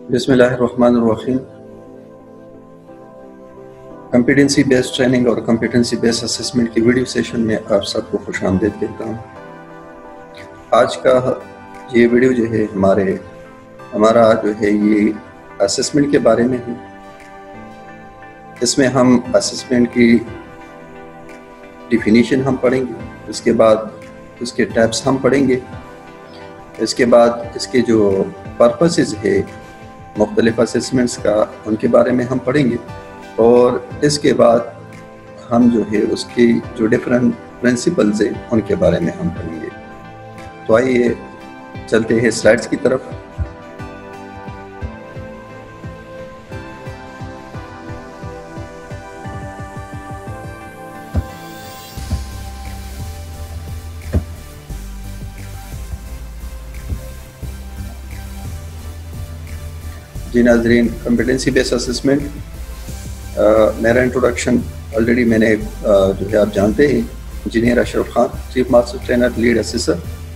بسم اللہ الرحمن الرحیم۔ کمپیٹنسی بیسڈ ٹریننگ اور کمپیٹنسی بیسڈ اسسمنٹ کی ویڈیو سیشن میں آپ سب کو خوش آمدید کہتا ہوں۔ آج کا یہ ویڈیو جو ہے ہمارا جو ہے یہ اسسمنٹ کے بارے میں ہے۔ اس میں ہم اسسمنٹ کی ڈیفینیشن ہم پڑھیں گے، اس کے بعد اس کے ٹیپس ہم پڑھیں گے، اس کے بعد اس کے جو پرپسز ہے مختلف اسسمنٹس کا ان کے بارے میں ہم پڑھیں گے، اور اس کے بعد ہم جو ہے اس کی جو ڈفرینٹ پرنسپلز ہیں ان کے بارے میں ہم پڑھیں گے۔ تو آئیے چلتے ہیں سلائڈز کی طرف۔ جی ناظرین، کمپیٹنسی بیس اسسمنٹ میرا انٹروڈکشن آلریڈی میں نے جو ہے آپ جانتے ہیں، engineer Ashraf Khan, chief master trainer, lead assessor.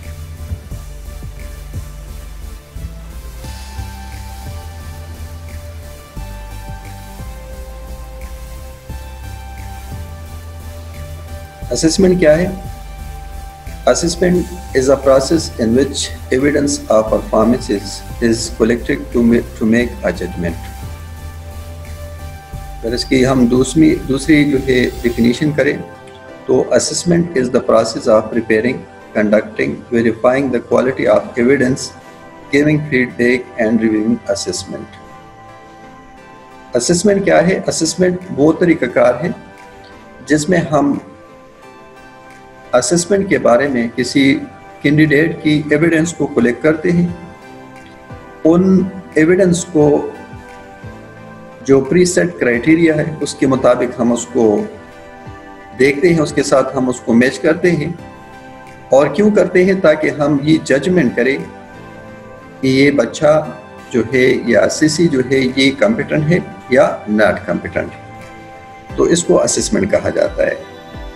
Assessment کیا ہے؟ Assessment is a process in which evidence of performances is collected to make a judgment۔ اگر اس کی ہم دوسری جو ہے ڈیفینیشن کریں تو assessment is the process of preparing, conducting, verifying the quality of evidence, giving feedback and reviewing assessment۔ Assessment کیا ہے؟ Assessment وہ طریقہ کار ہے جس میں ہم اسسمنٹ کے بارے میں کسی کینڈیڈیٹ کی ایویڈنس کو کلیکٹ کرتے ہیں، ان ایویڈنس کو جو پری سیٹ کرائٹیریا ہے اس کے مطابق ہم اس کو دیکھتے ہیں، اس کے ساتھ ہم اس کو میچ کرتے ہیں۔ اور کیوں کرتے ہیں؟ تاکہ ہم یہ ججمنٹ کریں کہ یہ بچہ جو ہے یا اسیسی جو ہے یہ کمپیٹنٹ ہے یا ناٹ کمپیٹنٹ۔ تو اس کو اسسمنٹ کہا جاتا ہے۔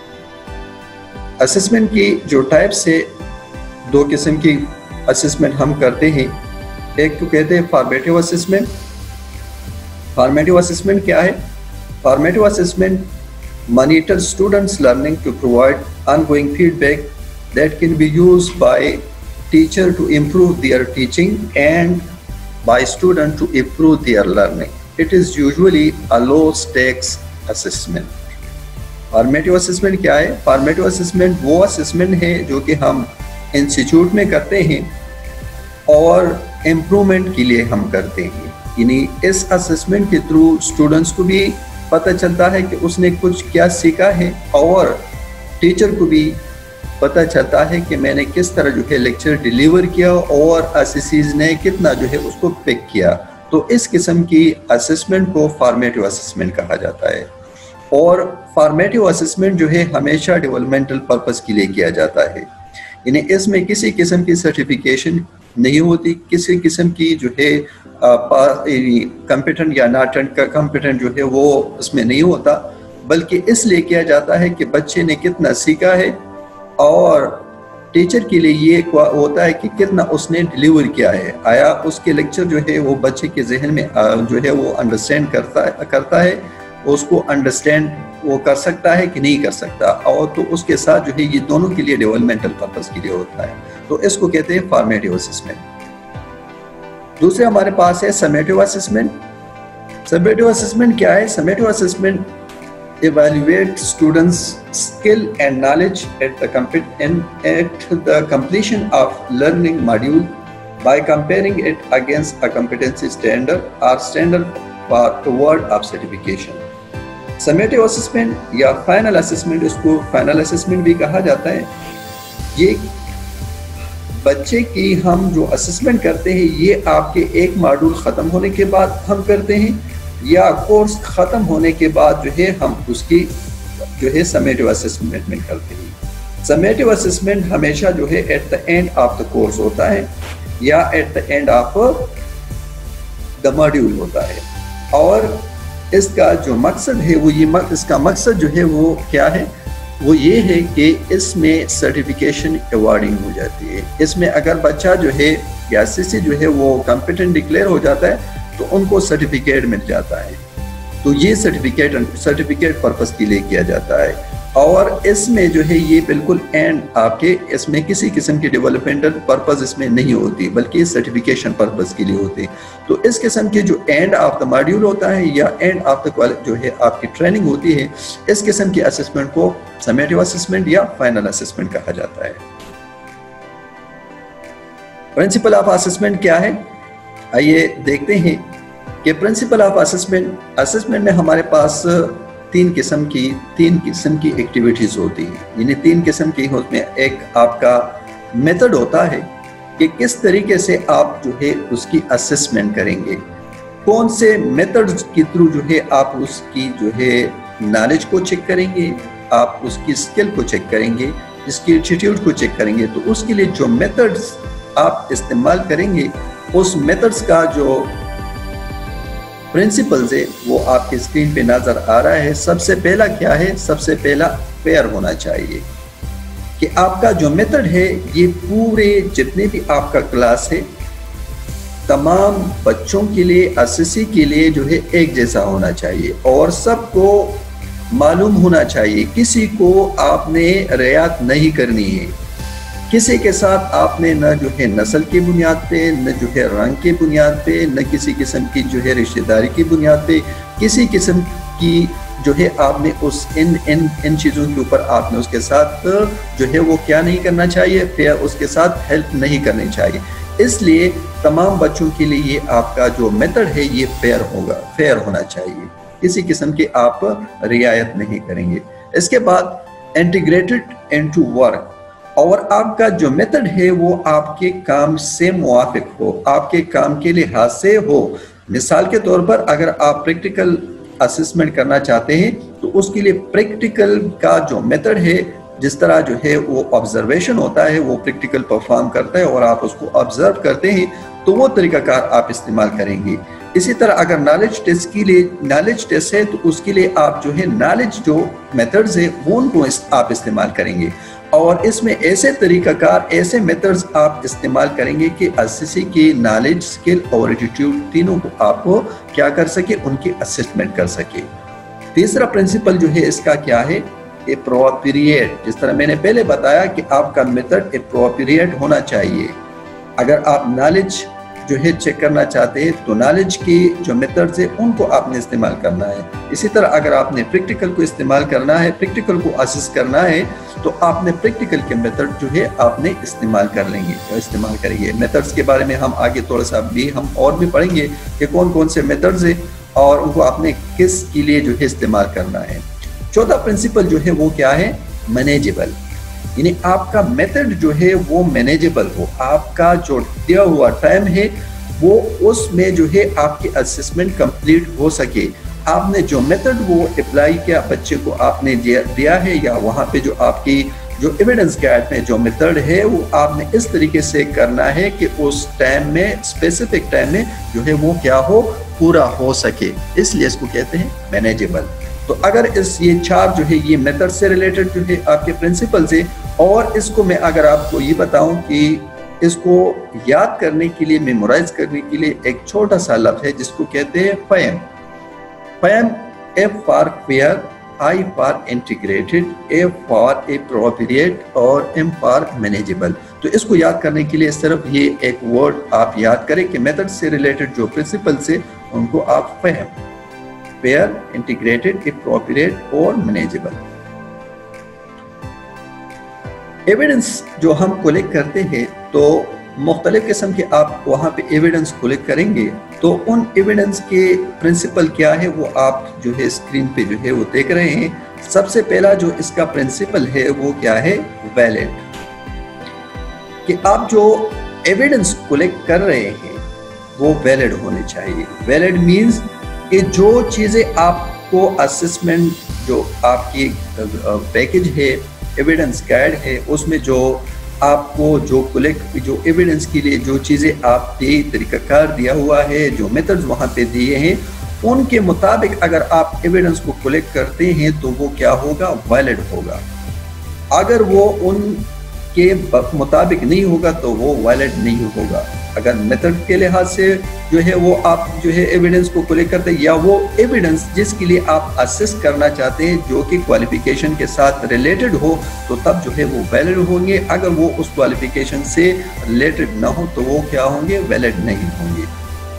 اسسمنٹ کی جو ٹائپس ہے، دو قسم کی اسسمنٹ ہم کرتے ہیں۔ ایک تو کہتے ہیں فارمیٹیو اسسمنٹ۔ فارمیٹیو اسسمنٹ کیا ہے؟ Formative assessment monitor students learning to provide ongoing feedback that can be used by teacher to improve their teaching and by student to improve their learning. It is usually a low stakes assessment۔ Formative assessment کیا ہے؟ Formative assessment وہ assessment ہے جو کہ ہم institute میں کرتے ہیں اور امپرومنٹ کے لیے ہم کرتے ہیں۔ یعنی اس اسسمنٹ کے تھرو اسٹوڈنٹس کو بھی پتہ چلتا ہے کہ اس نے کچھ کیا سیکھا ہے، اور ٹیچر کو بھی پتہ چلتا ہے کہ میں نے کس طرح جو ہے لیکچر ڈیلیور کیا اور اسیسیز نے کتنا جو ہے اس کو پک کیا۔ تو اس قسم کی اسسمنٹ کو فارمیٹیو اسسمنٹ کہا جاتا ہے۔ اور فارمیٹیو اسسمنٹ جو ہے ہمیشہ ڈیولپمنٹل پرپس کے لیے کیا جاتا ہے، یعنی اس میں کسی قسم کی سرٹیفیکیشن نہیں ہوتی، کسی قسم کی جو ہے کمپیٹنٹ یا ناٹ کمپیٹنٹ جو ہے وہ اس میں نہیں ہوتا، بلکہ اس لیے کیا جاتا ہے کہ بچے نے کتنا سیکھا ہے، اور ٹیچر کے لیے یہ ہوتا ہے کہ کتنا اس نے ڈیلیور کیا ہے، آیا اس کے لیکچر جو ہے وہ بچے کے ذہن میں جو ہے وہ انڈرسٹینڈ کرتا ہے، اس کو انڈرسٹینڈ وہ کر سکتا ہے کہ نہیں کر سکتا، اور تو اس کے ساتھ جو ہے یہ دونوں کے لیے ڈیولپمنٹل پرپس کے لیے ہوتا ہے۔ تو اس کو کہتے ہیں فارمیٹیو اسسمنٹ۔ دوسرے ہمارے پاس ہے سمیٹیو اسسمنٹ۔ سمیٹیو اسسمنٹ کیا ہے؟ Summative assessment evaluate students skill and knowledge at the completion of learning module by comparing it against a competency standard or standard toward of certification۔ Summative assessment یا final assessment, اس کو final assessment بھی کہا جاتا ہے، یہ بچے کی ہم جو اسسمنٹ کرتے ہیں یہ آپ کے ایک ماڈیول ختم ہونے کے بعد ہم کرتے ہیں، یا کورس ختم ہونے کے بعد جو ہے ہم اس کی جو ہے سمیٹیو اسسمنٹ میں کرتے ہیں۔ سمیٹیو اسسمنٹ ہمیشہ جو ہے at the end of the course ہوتا ہے یا at the end of the module ہوتا ہے، اور اس کا جو مقصد ہے وہ اس کا مقصد جو ہے وہ کیا ہے؟ وہ یہ ہے کہ اس میں سرٹیفکیشن ایوارڈنگ ہو جاتی ہے۔ اس میں اگر بچہ جو ہے یا سی جو ہے وہ کمپیٹنٹ ڈکلیئر ہو جاتا ہے تو ان کو سرٹیفکیٹ مل جاتا ہے. تو یہ سرٹیفکیٹ پرپس کے لیے کیا جاتا ہے. اور اس میں جو ہے یہ بالکل اینڈ آپ کے اس میں کسی قسم کی ڈیولپمنٹل پرپز اس میں نہیں ہوتی بلکہ سرٹیفکیشن پرپز کے لیے ہوتی. تو اس قسم کے جو اینڈ آف دا ماڈیول ہوتا ہے یا اینڈ آف دا جو ہے آپ کی ٹریننگ ہوتی ہے, اس قسم کی اسسمنٹ کو سمیٹیو اسسمنٹ یا فائنل اسسمنٹ کہا جاتا ہے. پرنسپل آف اسسمنٹ کیا ہے؟ آئیے دیکھتے ہیں کہ پرنسپل آف اسسمنٹ میں ہمارے پاس تین قسم کی ایکٹیویٹیز ہوتی ہیں. یعنی تین قسم کی میں ایک آپ کا میتھڈ ہوتا ہے کہ کس طریقے سے آپ جو ہے اس کی اسسمنٹ کریں گے, کون سے میتھڈ کے تھرو جو ہے آپ اس کی جو ہے نالج کو چیک کریں گے, آپ اس کی اسکل کو چیک کریں گے, اس کی ایٹیٹیوڈ کو چیک کریں گے. تو اس کے لیے جو میتھڈز آپ استعمال کریں گے اس میتھڈز کا جو پرنسپلز ہے وہ آپ کے اسکرین پہ نظر آ رہا ہے. سب سے پہلا کیا ہے؟ سب سے پہلا فیئر ہونا چاہیے کہ آپ کا جو میتھڈ ہے یہ پورے جتنے بھی آپ کا کلاس ہے تمام بچوں کے لیے اسیسی کے لیے جو ہے ایک جیسا ہونا چاہیے اور سب کو معلوم ہونا چاہیے. کسی کو آپ نے رعایت نہیں کرنی ہے, کسی کے ساتھ آپ نے نہ جو ہے نسل کی بنیاد پہ, نہ جو ہے رنگ کی بنیاد پہ, نہ کسی قسم کی جو ہے رشتہ داری کی بنیاد پہ, کسی قسم کی جو ہے آپ نے ان چیزوں کے اوپر آپ نے اس کے ساتھ جو ہے وہ کیا نہیں کرنا چاہیے, پھر اس کے ساتھ ہیلپ نہیں کرنی چاہیے. اس لیے تمام بچوں کے لیے یہ آپ کا جو میتھڈ ہے یہ فیئر ہونا چاہیے, کسی قسم کی آپ رعایت نہیں کریں گے. اس کے بعد انٹیگریٹڈ انٹو ورک, اور آپ کا جو میتھڈ ہے وہ آپ کے کام سے موافق ہو, آپ کے کام کے لحاظ سے ہو. مثال کے طور پر اگر آپ پریکٹیکل اسسمنٹ کرنا چاہتے ہیں تو اس کے لیے پریکٹیکل کا جو میتھڈ ہے, جس طرح جو ہے وہ آبزرویشن ہوتا ہے, وہ پریکٹیکل پرفارم کرتا ہے اور آپ اس کو آبزرو کرتے ہیں, تو وہ طریقہ کار آپ استعمال کریں گے. اسی طرح اگر نالج ٹیسٹ ہے تو اس کے لیے آپ جو ہے نالج جو میتھڈز ہیں وہ ان کو آپ استعمال کریں گے. اور اس میں ایسے طریقہ کار, ایسے میتھڈز آپ استعمال کریں گے کہ اسیسی کی نالج, اسکل اور ایٹیٹیوڈ تینوں کو آپ کیا کر سکے, ان کی اسسمنٹ کر سکے. تیسرا پرنسپل جو ہے اس کا کیا ہے؟ اپروپریٹ. جس طرح میں نے پہلے بتایا کہ آپ کا میتھڈ اپروپریٹ ہونا چاہیے. اگر آپ نالج جو ہے چیک کرنا چاہتے ہیں تو نالج کی جو میتھڈز ہیں ان کو آپ نے استعمال کرنا ہے. اسی طرح اگر آپ نے پریکٹیکل کو استعمال کرنا ہے, پریکٹیکل کو اسس کرنا ہے, تو آپ نے پریکٹیکل کے میتھڈ جو ہے آپ نے استعمال کریں گے. میتھڈز کے بارے میں ہم آگے تھوڑا سا بھی ہم اور بھی پڑھیں گے کہ کون کون سے میتھڈز ہیں اور ان کو آپ نے کس کے لیے جو ہے استعمال کرنا ہے. چوتھا پرنسپل جو ہے وہ کیا ہے؟ مینیجیبل. یعنی آپ کا میتھڈ جو ہے وہ مینیجیبل ہو, آپ کا جو دیا ہوا ٹائم ہے وہ اس میں جو ہے آپ کی اسسمنٹ کمپلیٹ ہو سکے. آپ نے جو میتھڈ وہ اپلائی کیا, بچے کو آپ نے دیا ہے, یا وہاں پہ جو آپ کی جو ایویڈنس گائیڈ میں جو میتھڈ ہے وہ آپ نے اس طریقے سے کرنا ہے کہ اس ٹائم میں, اسپیسیفک ٹائم میں جو ہے وہ کیا ہو, پورا ہو سکے. اس لیے اس کو کہتے ہیں مینیجیبل. تو اگر یہ چار جو ہے یہ میتھڈ سے ریلیٹڈ جو ہے آپ کے پرنسپلز ہیں, اور اس کو میں اگر آپ کو یہ بتاؤں کہ اس کو یاد کرنے کے لیے, میمورائز کرنے کے لیے ایک چھوٹا سا لفظ ہے جس کو کہتے ہیں FIAM. FIAM, F for fair, I for integrated, A for appropriate اور ایم فار مینیجیبل. تو اس کو یاد کرنے کے لیے صرف یہ ایک ورڈ آپ یاد کریں کہ میتھڈ سے ریلیٹڈ جو پرنسپلز ہیں ان کو آپ فیم, فیئر, انٹیگریٹڈ, اپروپریٹ اور مینیجیبل. ایویڈنس جو ہم کلیکٹ کرتے ہیں تو مختلف قسم کے آپ وہاں پہ ایویڈنس کلیکٹ کریں گے, تو ان ایویڈنس کے پرنسپل کیا ہے وہ آپ جو ہے اسکرین پہ جو ہے وہ دیکھ رہے ہیں. سب سے پہلا جو اس کا پرنسپل ہے وہ کیا ہے؟ ویلڈ. کہ آپ جو ایویڈنس کلیکٹ کر رہے ہیں وہ ویلڈ ہونے چاہیے. ویلڈ مینز کہ جو چیزیں آپ کو اسسمنٹ جو آپ کی پیکج ہے, ایویڈنس گائیڈ ہے, اس میں جو آپ کو جو ایویڈنس کے لیے جو چیزیں آپ کے طریقہ کار دیا ہوا ہے, جو میتھڈز وہاں پہ دیے ہیں, ان کے مطابق اگر آپ ایویڈنس کو کلیکٹ کرتے ہیں تو وہ کیا ہوگا؟ ویلڈ ہوگا. اگر وہ ان کے مطابق نہیں ہوگا تو وہ ویلڈ نہیں ہوگا. اگر میتھڈ کے لحاظ سے جو ہے وہ آپ جو ہے ایویڈنس کو کلیکٹ کرتے ہیں یا وہ ایویڈنس جس کے لیے آپ اسیس کرنا چاہتے ہیں جو کہ کوالیفیکیشن کے ساتھ ریلیٹڈ ہو تو تب جو ہے وہ ویلڈ ہوں گے. اگر وہ اس کوالیفیکیشن سے ریلیٹڈ نہ ہو تو وہ کیا ہوں گے؟ ویلڈ نہیں ہوں گے.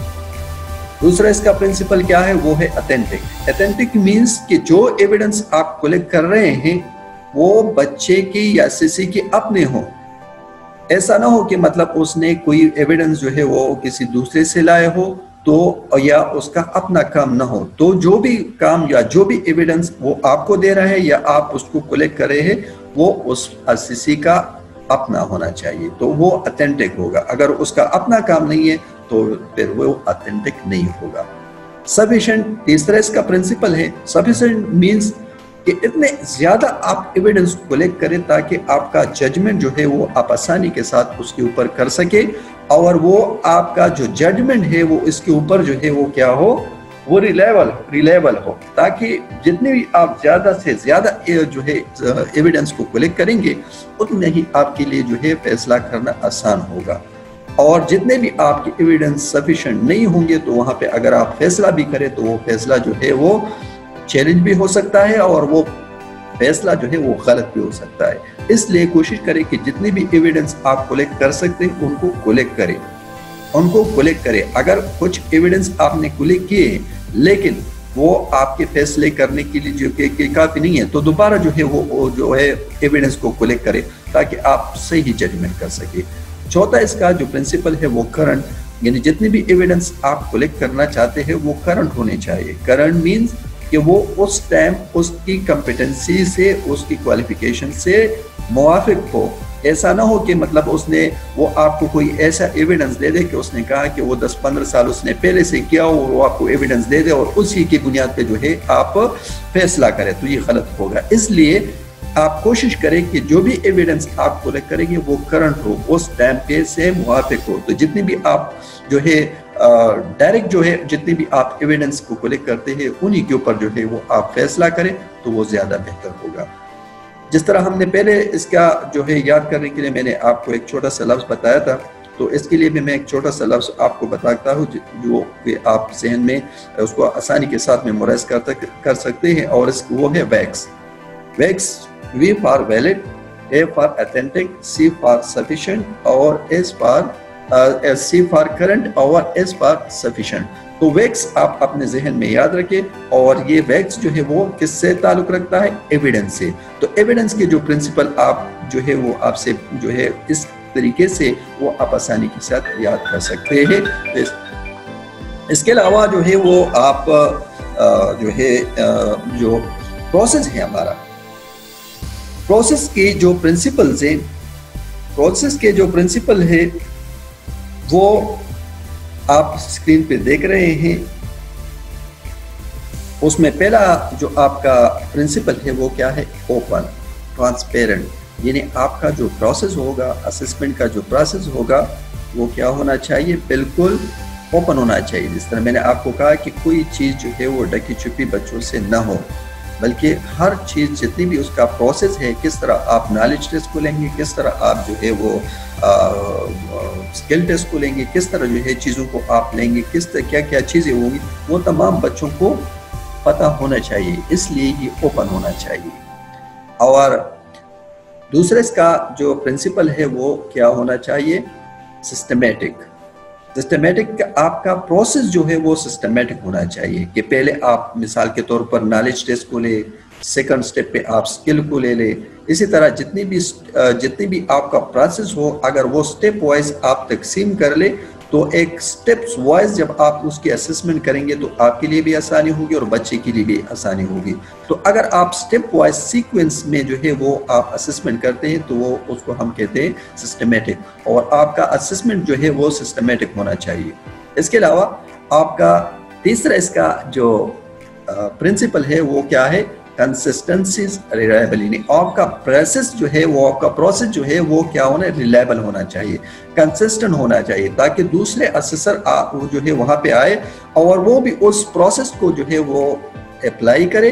دوسرا اس کا پرنسپل کیا ہے؟ وہ ہے اتھینٹک. اتھینٹک مینس کہ جو ایویڈنس آپ کلیکٹ کر رہے ہیں وہ بچے کی یا سسی کے اپنے ہوں. ایسا نہ ہو کہ مطلب اس نے کوئی ایویڈنس جو ہے وہ کسی دوسرے سے لائے ہو تو یا اس کا اپنا کام نہ ہو. تو جو بھی کام یا جو بھی ایویڈنس وہ آپ کو دے رہا ہے یا آپ اس کو کلیکٹ کر رہے ہیں وہ اس اسیسی کا اپنا ہونا چاہیے تو وہ اتھینٹک ہوگا. اگر اس کا اپنا کام نہیں ہے تو پھر وہ اتھینٹک نہیں ہوگا. سفیشینٹ تیسرا اس کا پرنسپل ہے. سفیشینٹ مینس کہ اتنے زیادہ آپ ایویڈنس کلیکٹ کریں تاکہ آپ کا ججمنٹ جو ہے وہ آپ آسانی کے ساتھ اس کے اوپر کر سکے اور وہ آپ کا جو ججمنٹ ہے وہ اس کے اوپر جو ہے وہ کیا ہو؟ وہ ریلیبل ہو تاکہ جتنے بھی آپ زیادہ سے زیادہ جو ہے ایویڈنس کو کلیکٹ کریں گے اتنے ہی آپ کے لیے جو ہے فیصلہ کرنا آسان ہوگا. اور جتنے بھی آپ کی ایویڈنس سفیشینٹ نہیں ہوں گے تو وہاں پہ اگر آپ فیصلہ بھی کریں تو وہ فیصلہ جو ہے وہ چیلنج بھی ہو سکتا ہے اور وہ فیصلہ جو ہے وہ غلط بھی ہو سکتا ہے. اس لیے کوشش کریں کہ جتنی بھی ایویڈنس آپ کلیکٹ کر سکتے ہیں ان کو کلیکٹ کریں. اگر کچھ ایویڈنس آپ نے کلیکٹ کیے ہیں لیکن وہ آپ کے فیصلے کرنے کے لیے جو کہ کافی نہیں ہے تو دوبارہ جو ہے وہ جو ہے ایویڈنس کو کلیکٹ کریں تاکہ آپ صحیح ججمنٹ کر سکیں. چوتھا اس کا جو پرنسپل ہے وہ کرنٹ. یعنی جتنی بھی ایویڈنس آپ کلیکٹ کرنا چاہتے ہیں وہ کرنٹ ہونے چاہیے. کرنٹ مینز کہ وہ اس ٹائم اس کی کمپیٹنسی سے اس کی کوالیفیکیشن سے موافق ہو. ایسا نہ ہو کہ مطلب اس نے وہ آپ کو کوئی ایسا ایویڈنس دے دے کہ اس نے کہا کہ وہ 10-15 سال اس نے پہلے سے کیا اور وہ آپ کو ایویڈنس دے دے اور اسی کی بنیاد پہ جو ہے آپ فیصلہ کریں تو یہ غلط ہوگا. اس لیے آپ کوشش کریں کہ جو بھی ایویڈنس آپ کلیکٹ کریں گے وہ کرنٹ ہو, اس ٹائم پہ سے موافق ہو. تو جتنی بھی آپ جو ہے ڈائریکٹ جو ہے جتنی بھی آپ ایویڈنس کو کلیکٹ کرتے ہیں انہی کے اوپر جو ہے وہ آپ فیصلہ کریں تو وہ زیادہ بہتر ہوگا. جس طرح ہم نے پہلے اس کا جو ہے یاد کرنے کے لیے میں نے آپ کو ایک چھوٹا سا لفظ بتایا تھا تو اس کے لیے بھی میں ایک چھوٹا سا لفظ آپ کو بتاتا ہوں جو کہ آپ ذہن میں اس کو آسانی کے ساتھ میمورائز کر سکتے ہیں اور وہ ہے ویکس. ویکس V for valid, A for authentic, C for sufficient اور C for current اور S for sufficient. تو ویکس آپ اپنے ذہن میں یاد رکھیں اور یہ ویکس جو ہے وہ کس سے تعلق رکھتا ہے؟ ایویڈنس سے. تو ایویڈنس کے جو پرنسپل آپ جو ہے وہ آپ سے جو ہے اس طریقے سے وہ آپ آسانی کے ساتھ یاد کر سکتے ہیں. اس کے علاوہ جو ہے وہ آپ جو ہے جو پروسیس ہے ہمارا پروسیس کے جو پرنسپل ہے وہ آپ اسکرین پہ دیکھ رہے ہیں. اس میں پہلا جو آپ کا پرنسپل ہے وہ کیا ہے؟ Open transparent. یعنی آپ کا جو پروسیس ہوگا اسسمنٹ کا جو پروسیس ہوگا وہ کیا ہونا چاہیے؟ بالکل اوپن ہونا چاہیے. جس طرح میں نے آپ کو کہا کہ کوئی چیز جو ہے وہ ڈکی چھپی بچوں سے نہ ہو بلکہ ہر چیز جتنی بھی اس کا پروسیس ہے کس طرح آپ نالج ٹیسٹ کو لیں گے, کس طرح آپ جو ہے وہ اسکل ٹیسٹ کو لیں گے, کس طرح جو ہے چیزوں کو آپ لیں گے, کس طرح کیا کیا چیزیں ہوں گی وہ تمام بچوں کو پتہ ہونا چاہیے. اس لیے یہ اوپن ہونا چاہیے. اور دوسرے اس کا جو پرنسپل ہے وہ کیا ہونا چاہیے؟ سسٹمیٹک. آپ کا پروسیس جو ہے وہ سسٹمیٹک ہونا چاہیے کہ پہلے آپ مثال کے طور پر نالج ٹیسٹ کو لے, سیکنڈ سٹیپ پہ آپ سکل کو لے لے. اسی طرح جتنی بھی آپ کا پروسیس ہو اگر وہ سٹیپ وائز آپ تقسیم کر لے تو ایک سٹیپس وائز جب آپ اس کی اسسمنٹ کریں گے تو آپ کے لیے بھی آسانی ہوگی اور بچے کے لیے بھی آسانی ہوگی. تو اگر آپ سٹیپ وائز سیکوینس میں جو ہے وہ آپ اسسمنٹ کرتے ہیں تو وہ اس کو ہم کہتے ہیں سسٹمیٹک اور آپ کا اسسمنٹ جو ہے وہ سسٹمیٹک ہونا چاہیے. اس کے علاوہ آپ کا تیسرا اس کا جو پرنسپل ہے وہ کیا ہے؟ Consistencies reliable. یعنی آپ کا پروسیس جو ہے وہ آپ کا پروسیس جو ہے وہ کیا ہونا ہے؟ ریلائبل ہونا چاہیے, کنسسٹنٹ ہونا چاہیے تاکہ دوسرے اسیسر جو ہے وہاں پہ آئے اور وہ بھی اس پروسیس کو جو ہے وہ اپلائی کرے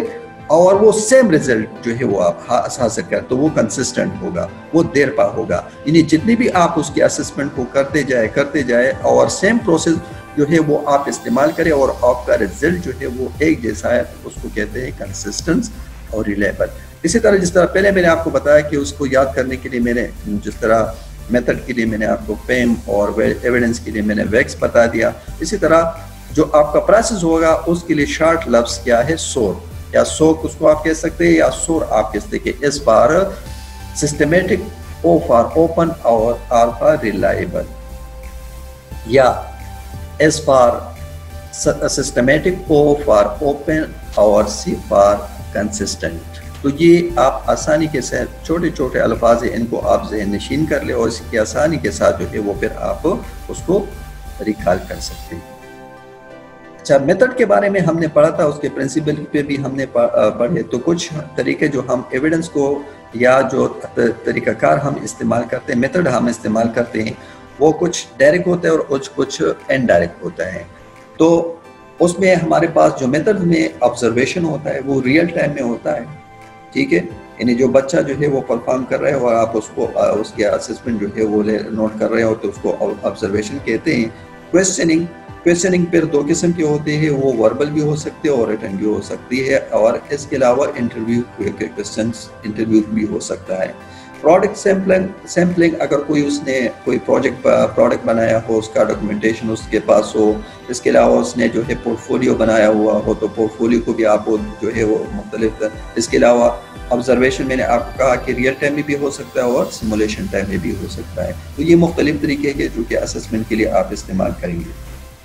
اور وہ سیم ریزلٹ جو ہے وہ آپ حاصل کریں تو وہ کنسسٹنٹ ہوگا، وہ دیر پا ہوگا. یعنی جتنی بھی آپ اس کی اسسمنٹ کو کرتے جائے اور سیم پروسیس جو ہے وہ آپ استعمال کریں اور آپ کا ریزلٹ جو ہے وہ ایک جیسا ہے، اس کو کہتے ہیں کنسسٹنس اور ریلائبل. اسی طرح جس طرح پہلے میں نے آپ کو بتایا کہ اس کو یاد کرنے کے لیے میں نے جس طرح میتھڈ کے لیے میں نے آپ کو پیم اور ایویڈنس کے لیے میں نے ویکس بتا دیا، اسی طرح جو آپ کا پروسیس ہوگا اس کے لیے شارٹ لفظ کیا ہے؟ سور یا سوک اس کو آپ کہہ سکتے ہیں، یا سور آپ کہہ سکتے ہیں. S for systematic, O for open اور آر فار ریلائبل، یا S for systematic, O for open اور سی فار کنسسٹنٹ. تو یہ آپ آسانی کے ساتھ چھوٹے چھوٹے الفاظ ہیں، ان کو آپ ذہن نشین کر لیں اور اس کی آسانی کے ساتھ جو ہے وہ پھر آپ اس کو ریکال کر سکتے ہیں. اچھا، میتھڈ کے بارے میں ہم نے پڑھا تھا، اس کے پرنسپل پہ بھی ہم نے پڑھے. تو کچھ طریقے جو ہم ایویڈنس کو یا جو طریقہ کار ہم استعمال کرتے ہیں، میتھڈ ہم استعمال کرتے ہیں، وہ کچھ ڈائریکٹ ہوتا ہے اور کچھ انڈائریکٹ ہوتا ہے. تو اس میں ہمارے پاس جو میتھڈ میں آبزرویشن ہوتا ہے وہ ریئل ٹائم میں ہوتا ہے، ٹھیک ہے. یعنی جو بچہ جو ہے وہ پرفارم کر رہے ہو اور آپ اس کو اس کی اسسمنٹ جو ہے وہ نوٹ کر رہے ہو تو اس کو آبزرویشن کہتے ہیں. کویسچننگ پھر دو قسم کے ہوتے ہیں، وہ وربل بھی ہو سکتے ہیں اور ریٹن بھی ہو سکتی ہے، اور اس کے علاوہ انٹرویو بھی ہو سکتا ہے. پروڈکٹ سیمپلنگ، اگر اس نے کوئی پروڈکٹ بنایا ہو، اس کا ڈاکومنٹیشن اس کے پاس ہو، اس کے علاوہ اس نے جو ہے پورٹ فولیو بنایا ہوا ہو تو پورٹ فولیو کو بھی آپ جو ہے وہ مختلف. اس کے علاوہ آبزرویشن میں نے آپ کو کہا کہ ریئل ٹائم میں بھی ہو سکتا ہے اور سیمولیشن ٹائم میں بھی ہو سکتا ہے. تو یہ مختلف طریقے ہیں جو کہ اسسمنٹ کے لیے آپ استعمال کریں گے.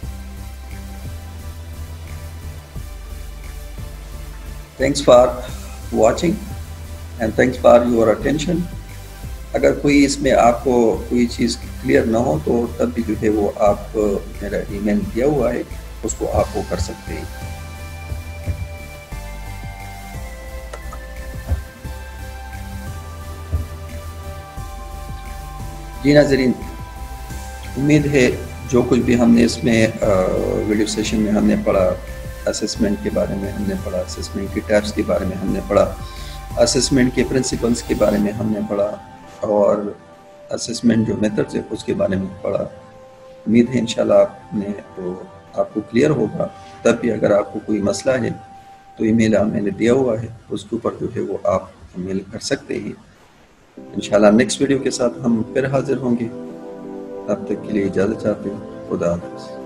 Thanks for watching and thanks for your attention. اگر کوئی اس میں آپ کو کوئی چیز کلیئر نہ ہو تو تب بھی جو ہے وہ آپ میرا ای میل دیا ہوا ہے، اس کو آپ وہ کر سکتے ہیں. جی ناظرین، امید ہے جو کچھ بھی ہم نے اس میں ویڈیو سیشن میں ہم نے پڑھا، اسسمنٹ کے بارے میں ہم نے پڑھا، اسسمنٹ کے ٹیپس کے بارے میں ہم نے پڑھا، اسسمنٹ کے پرنسپلس کے بارے میں ہم نے پڑھا، اور اسسمنٹ جو میتھڈز ہے اس کے بارے میں پڑھا. امید ہے انشاءاللہ آپ کو کلیئر ہوگا. تب بھی اگر آپ کو کوئی مسئلہ ہے تو ای میل میں نے دیا ہوا ہے، اس کے اوپر جو ہے وہ آپ ای میل کر سکتے ہیں. انشاءاللہ نیکسٹ ویڈیو کے ساتھ ہم پھر حاضر ہوں گے. تب تک کے لیے اجازت چاہتے ہیں. خدا حافظ.